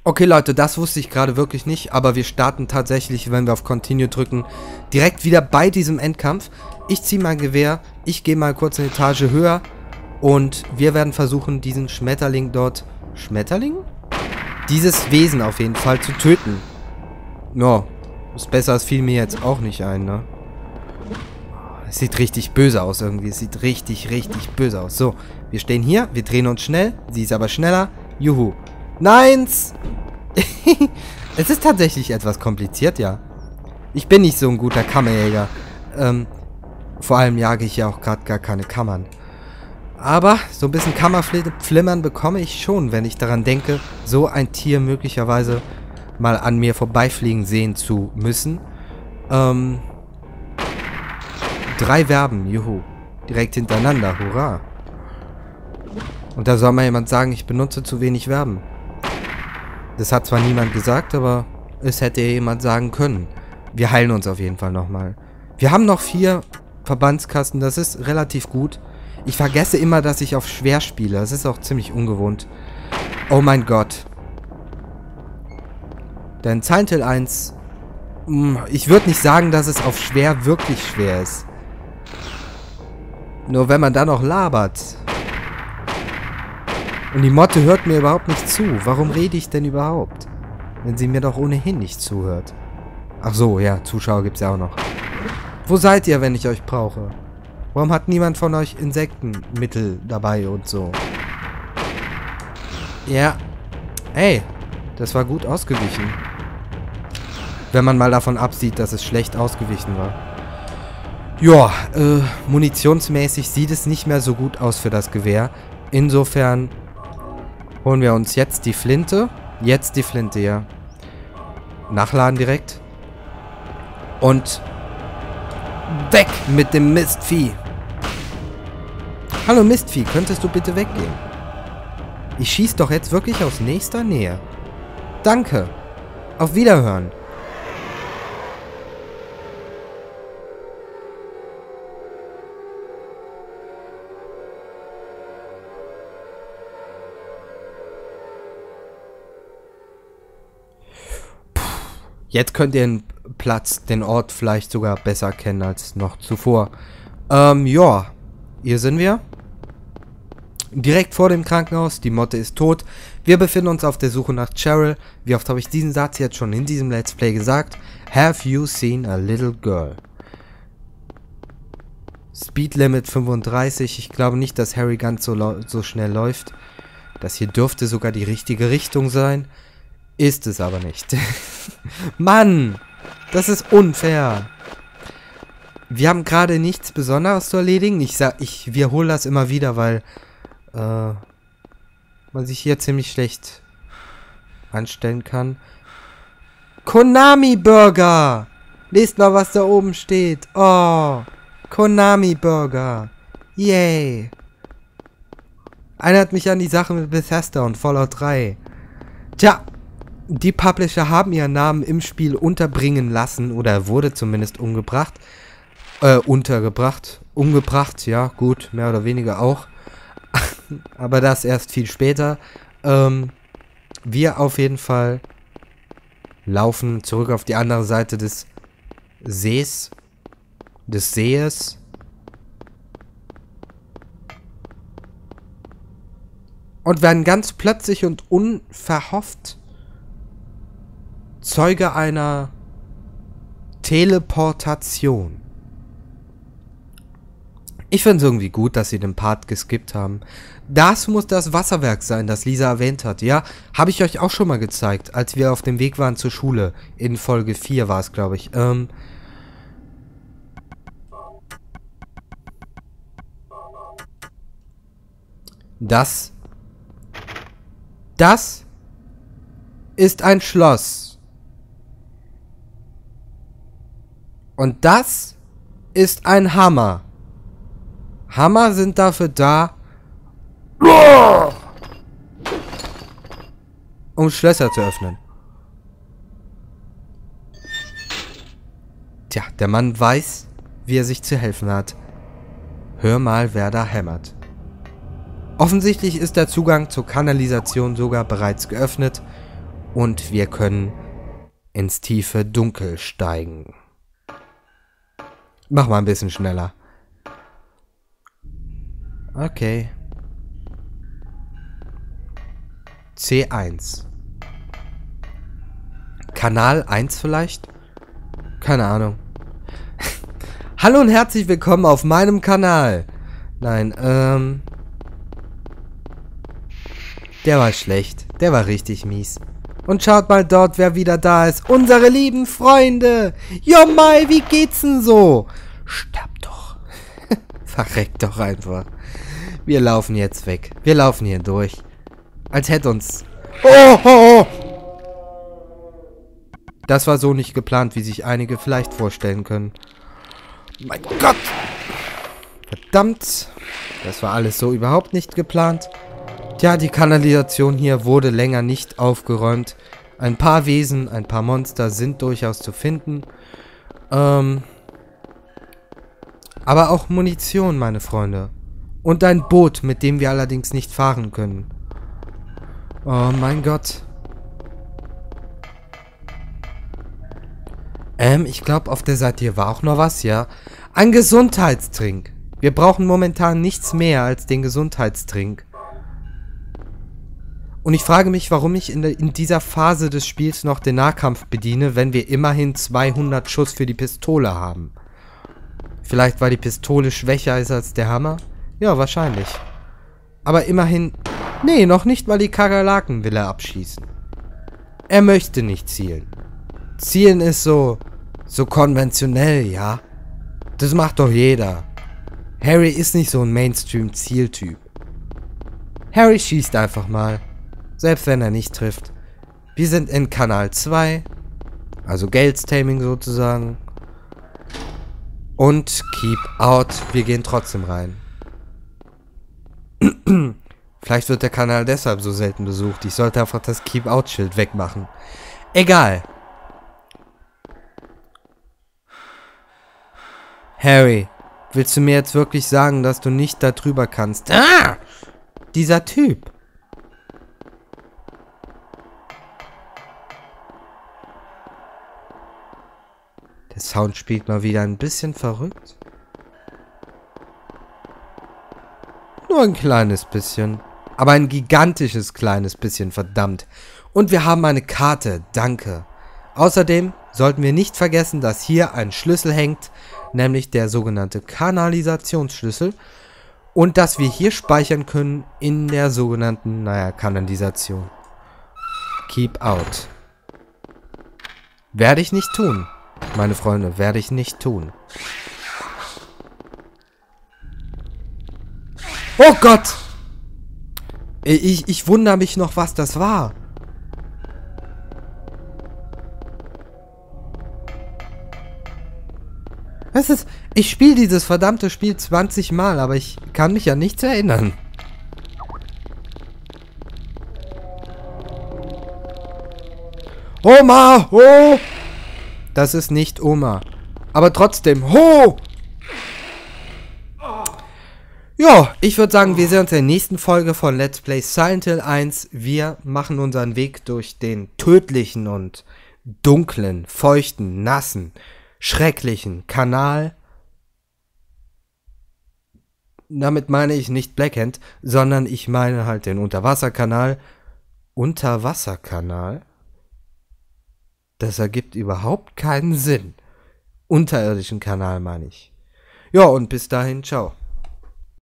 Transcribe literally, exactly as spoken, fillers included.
Okay, Leute, das wusste ich gerade wirklich nicht, aber wir starten tatsächlich, wenn wir auf Continue drücken, direkt wieder bei diesem Endkampf. Ich ziehe mein Gewehr, ich gehe mal kurz eine Etage höher und wir werden versuchen, diesen Schmetterling dort... Schmetterling? Dieses Wesen auf jeden Fall zu töten. Ja, ist besser, es fiel mir jetzt auch nicht ein, ne? Es sieht richtig böse aus irgendwie, es sieht richtig, richtig böse aus. So, wir stehen hier, wir drehen uns schnell, sie ist aber schneller. Juhu. Neins! Es ist tatsächlich etwas kompliziert, ja. Ich bin nicht so ein guter Kammerjäger. Ähm, vor allem jage ich ja auch gerade gar keine Kammern. Aber so ein bisschen Kammerflimmern bekomme ich schon, wenn ich daran denke, so ein Tier möglicherweise mal an mir vorbeifliegen sehen zu müssen. Ähm, drei Verben, juhu. Direkt hintereinander, hurra. Und da soll mal jemand sagen, ich benutze zu wenig Verben. Das hat zwar niemand gesagt, aber es hätte jemand sagen können. Wir heilen uns auf jeden Fall nochmal. Wir haben noch vier Verbandskasten, das ist relativ gut. Ich vergesse immer, dass ich auf schwer spiele. Das ist auch ziemlich ungewohnt. Oh mein Gott. Denn Silent Hill eins... Ich würde nicht sagen, dass es auf schwer wirklich schwer ist. Nur wenn man da noch labert... Und die Motte hört mir überhaupt nicht zu. Warum rede ich denn überhaupt? Wenn sie mir doch ohnehin nicht zuhört. Ach so, ja, Zuschauer gibt's ja auch noch. Wo seid ihr, wenn ich euch brauche? Warum hat niemand von euch Insektenmittel dabei und so? Ja. Ey, das war gut ausgewichen. Wenn man mal davon absieht, dass es schlecht ausgewichen war. Ja, äh, munitionsmäßig sieht es nicht mehr so gut aus für das Gewehr. Insofern... holen wir uns jetzt die Flinte. Jetzt die Flinte, ja. Nachladen direkt. Und weg mit dem Mistvieh. Hallo Mistvieh, könntest du bitte weggehen? Ich schieß doch jetzt wirklich aus nächster Nähe. Danke. Auf Wiederhören. Jetzt könnt ihr den Platz, den Ort vielleicht sogar besser kennen als noch zuvor. Ähm, ja. Hier sind wir. Direkt vor dem Krankenhaus. Die Motte ist tot. Wir befinden uns auf der Suche nach Cheryl. Wie oft habe ich diesen Satz jetzt schon in diesem Let's Play gesagt? Have you seen a little girl? Speed Limit fünfunddreißig. Ich glaube nicht, dass Harry ganz so, so schnell läuft. Das hier dürfte sogar die richtige Richtung sein. Ist es aber nicht. Mann! Das ist unfair. Wir haben gerade nichts Besonderes zu erledigen. Ich sag, ich wiederhole das immer wieder, weil äh, man sich hier ziemlich schlecht anstellen kann. Konami Burger! Lest mal, was da oben steht. Oh! Konami Burger! Yay! Erinnert mich an die Sache mit Bethesda und Fallout drei. Tja! Die Publisher haben ihren Namen im Spiel unterbringen lassen, oder wurde zumindest umgebracht. Äh, untergebracht. Umgebracht, ja, gut, mehr oder weniger auch. Aber das erst viel später. Ähm, wir auf jeden Fall laufen zurück auf die andere Seite des Sees. Des Sees. Und werden ganz plötzlich und unverhofft Zeuge einer Teleportation. Ich finde es irgendwie gut, dass sie den Part geskippt haben. Das muss das Wasserwerk sein, das Lisa erwähnt hat. Ja, habe ich euch auch schon mal gezeigt, als wir auf dem Weg waren zur Schule. In Folge vier war es, glaube ich. Ähm... Das... Das ist ein Schloss. Und das ist ein Hammer. Hammer sind dafür da, um Schlösser zu öffnen. Tja, der Mann weiß, wie er sich zu helfen hat. Hör mal, wer da hämmert. Offensichtlich ist der Zugang zur Kanalisation sogar bereits geöffnet. Und wir können ins tiefe Dunkel steigen. Mach mal ein bisschen schneller. Okay. C eins. Kanal eins vielleicht? Keine Ahnung. Hallo und herzlich willkommen auf meinem Kanal. Nein, ähm... Der war schlecht. Der war richtig mies. Und schaut mal dort, wer wieder da ist. Unsere lieben Freunde. Jo Mai, wie geht's denn so? Sterb doch. Verreckt doch einfach. Wir laufen jetzt weg. Wir laufen hier durch. Als hätte uns... Oh, oh, oh! Das war so nicht geplant, wie sich einige vielleicht vorstellen können. Mein Gott! Verdammt! Das war alles so überhaupt nicht geplant. Tja, die Kanalisation hier wurde länger nicht aufgeräumt. Ein paar Wesen, ein paar Monster sind durchaus zu finden. Ähm... Aber auch Munition, meine Freunde. Und ein Boot, mit dem wir allerdings nicht fahren können. Oh mein Gott. Ähm, ich glaube, auf der Seite hier war auch noch was, ja. Ein Gesundheitstrink. Wir brauchen momentan nichts mehr als den Gesundheitstrink. Und ich frage mich, warum ich in, de, in dieser Phase des Spiels noch den Nahkampf bediene, wenn wir immerhin zweihundert Schuss für die Pistole haben. Vielleicht, weil die Pistole schwächer ist als der Hammer? Ja, wahrscheinlich. Aber immerhin... Nee, noch nicht mal die Kakerlaken will er abschießen. Er möchte nicht zielen. Zielen ist so... so konventionell, ja? Das macht doch jeder. Harry ist nicht so ein Mainstream-Zieltyp. Harry schießt einfach mal. Selbst wenn er nicht trifft. Wir sind in Kanal zwei. Also Gales Taming sozusagen. Und Keep Out. Wir gehen trotzdem rein. Vielleicht wird der Kanal deshalb so selten besucht. Ich sollte einfach das Keep Out-Schild wegmachen. Egal. Harry, willst du mir jetzt wirklich sagen, dass du nicht da drüber kannst? Ah! Dieser Typ. Der Sound spielt mal wieder ein bisschen verrückt. Nur ein kleines bisschen. Aber ein gigantisches kleines bisschen, verdammt. Und wir haben eine Karte, danke. Außerdem sollten wir nicht vergessen, dass hier ein Schlüssel hängt, nämlich der sogenannte Kanalisationsschlüssel. Und dass wir hier speichern können in der sogenannten, naja, Kanalisation. Keep out. Werde ich nicht tun, meine Freunde, werde ich nicht tun. Oh Gott! Ich, ich wundere mich noch, was das war. Was ist? Ich spiele dieses verdammte Spiel zwanzig Mal, aber ich kann mich an nichts erinnern. Oma! Ho! Das ist nicht Oma. Aber trotzdem, ho! Ja, ich würde sagen, wir sehen uns in der nächsten Folge von Let's Play Silent Hill eins. Wir machen unseren Weg durch den tödlichen und dunklen, feuchten, nassen, schrecklichen Kanal. Damit meine ich nicht Blackhand, sondern ich meine halt den Unterwasserkanal. Unterwasserkanal? Das ergibt überhaupt keinen Sinn. Unterirdischen Kanal meine ich. Ja, und bis dahin, ciao.